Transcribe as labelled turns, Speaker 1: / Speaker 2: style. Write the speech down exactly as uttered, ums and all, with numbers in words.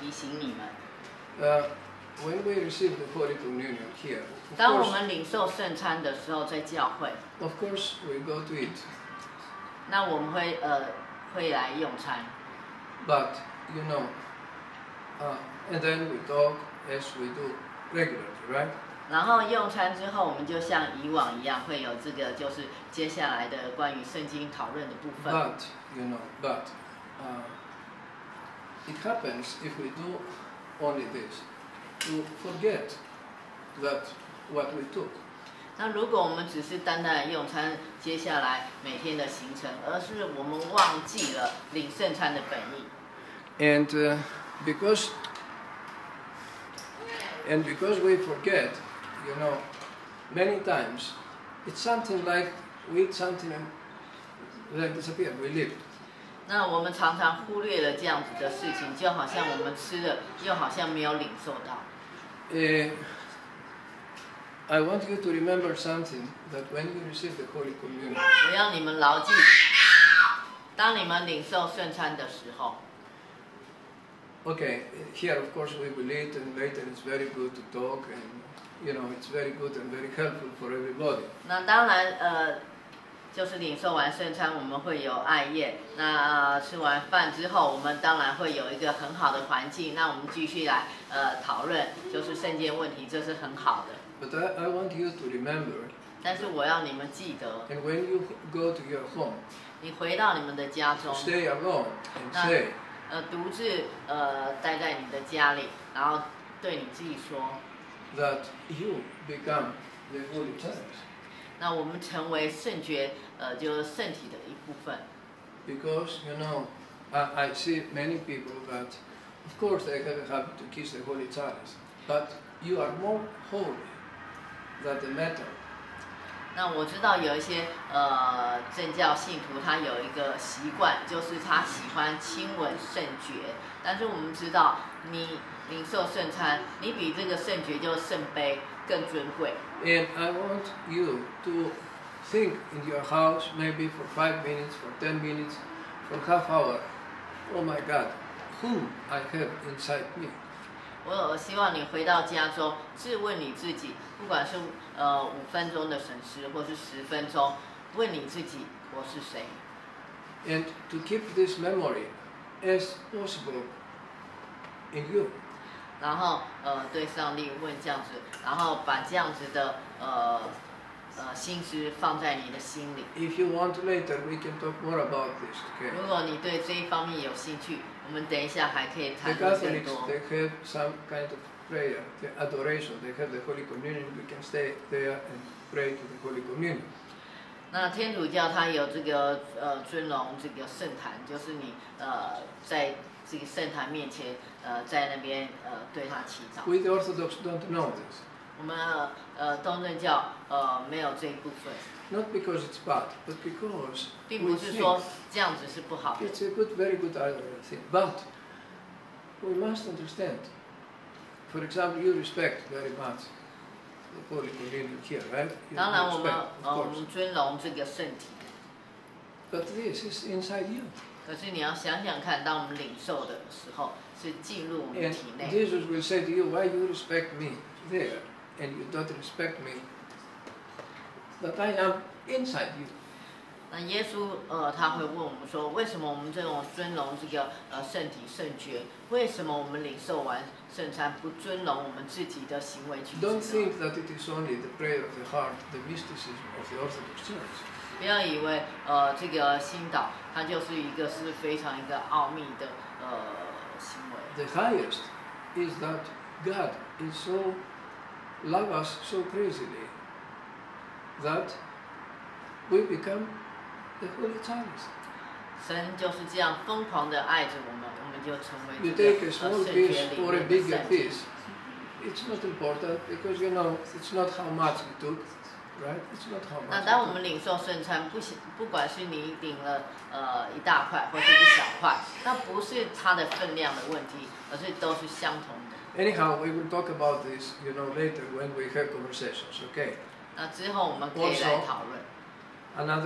Speaker 1: 提醒你们。
Speaker 2: Uh, when we receive the Holy Communion here, of
Speaker 1: 当我
Speaker 2: course,
Speaker 1: 们领受圣餐的时候，在教会，
Speaker 2: of course we go to eat,
Speaker 1: 那我们会呃会来用餐，
Speaker 2: but you know, uh, and then we talk as we do regularly, right?
Speaker 1: 然后用餐之后，我们就像以往一样，会有这个就是接下来的关于圣经讨论的部分。
Speaker 2: But you know, but uh, it happens if we do only this, to forget that what we took.
Speaker 1: 那如果我们只是单单的用餐，接下来每天的行程，而是我们忘记了领圣餐的本意。
Speaker 2: And uh, because and because we forget, you know, many times it's something like we eat something and then disappear, we leave.
Speaker 1: 那我们常常忽略了这样子的事情，就好像我们吃了，又好像没有领受到。
Speaker 2: Uh, I want you to remember something that when you receive the Holy Communion,
Speaker 1: 我要你们牢记，当你们领受圣餐的时候，
Speaker 2: okay, here of course we will eat and later it's very good to talk and you know it's very good and very helpful for everybody.
Speaker 1: 那当然呃，就是领受完圣餐，我们会有爱宴。那、呃、吃完饭之后，我们当然会有一个很好的环境。那我们继续来呃讨论，就是圣经问题，这是很好的。
Speaker 2: But I, I want you to remember,
Speaker 1: 但是我要你们记得，
Speaker 2: and when you go to your home,
Speaker 1: 你回到你们的家
Speaker 2: to
Speaker 1: 中，
Speaker 2: stay alone and
Speaker 1: 那
Speaker 2: say,
Speaker 1: 呃独自呃待在你的家里，然后对你自己说，
Speaker 2: that you become the Holy Church.
Speaker 1: 那我们成为圣爵，呃，就是圣体的一部分。
Speaker 2: Because, you know, I, I see many people that, of course, they have a habit to kiss the Holy Chalice, but you are more holy than the metal.
Speaker 1: 那我知道有一些呃正教信徒，他有一个习惯，就是他喜欢亲吻圣爵。但是我们知道，你领受圣餐，你比这个圣爵就是圣杯更尊贵。
Speaker 2: And I want you to think in your house, maybe for five minutes, for ten minutes, for half hour, oh my God, whom I have inside me.
Speaker 1: 我希望你回到家中，质问你自己，不管是呃五分钟的审视，或是十分钟，问你自己，我是谁？
Speaker 2: And to keep this memory as possible in you.
Speaker 1: 然后呃对上帝问这样子，然后把这样子的呃呃心思放在你的心里。
Speaker 2: If you want later, we can talk more about this, okay?
Speaker 1: 如果你对这一方面有兴趣，我们等一下还可以
Speaker 2: The
Speaker 1: 谈论更
Speaker 2: Catholics,
Speaker 1: 多。
Speaker 2: they have some kind of prayer, the adoration. They have the Holy Communion. We can stay there and pray to the Holy Communion.
Speaker 1: 那天主教他有这个呃尊荣这个圣坛，就是你呃在这个圣坛面前呃在那边呃对他祈祷。
Speaker 2: We the Orthodox don't know this.
Speaker 1: 我们呃东正教呃没有这一部分，
Speaker 2: Not because it's bad, but because
Speaker 1: 并
Speaker 2: we
Speaker 1: 不是说
Speaker 2: think
Speaker 1: 这样子是不好的。
Speaker 2: it's a good, very good uh, thing. But we must understand. For example, you respect very much the Holy Communion here, right? You
Speaker 1: 当然，我们
Speaker 2: respect,
Speaker 1: 呃
Speaker 2: of
Speaker 1: 我
Speaker 2: course.
Speaker 1: 们尊荣这个圣体，
Speaker 2: But this is inside you.
Speaker 1: 可是你要想想看，当我们领受的时候，是进入我们
Speaker 2: And
Speaker 1: 体内。
Speaker 2: Jesus will say to you, why you respect me there and you don't respect me that I am inside you.
Speaker 1: 那耶稣呃他会问我们说，为什么我们这种尊荣这个呃圣体圣爵，为什么我们领受完圣餐不尊荣我们自己的行为举止
Speaker 2: Don't
Speaker 1: 呢？
Speaker 2: think that it is only the prayer of the heart, the mysticism of the Orthodox Church.
Speaker 1: 不要以为呃这个心祷它就是一个是非常一个奥秘的呃行为。
Speaker 2: The highest is that God is so love us so crazily that we become the Holy Chalice.
Speaker 1: 神就是这样疯狂的爱着我们，我们就成为
Speaker 2: You
Speaker 1: 这
Speaker 2: take
Speaker 1: 个
Speaker 2: a
Speaker 1: 呃
Speaker 2: small
Speaker 1: 圣
Speaker 2: piece
Speaker 1: 洁里
Speaker 2: or a
Speaker 1: 面的
Speaker 2: bigger
Speaker 1: 圣洁。
Speaker 2: piece. It's not important because you know it's not how much we took, right? It's not how
Speaker 1: 那
Speaker 2: much.
Speaker 1: 当
Speaker 2: we
Speaker 1: 我
Speaker 2: took.
Speaker 1: 们领受圣餐，不行，不管是你领了呃一大块或是一小块，那不是它的分量的问题，而是都是相同的。
Speaker 2: Anyhow, we will talk about this, you know, later when we have conversations. Okay.
Speaker 1: 那之后我们可以来讨论。
Speaker 2: Another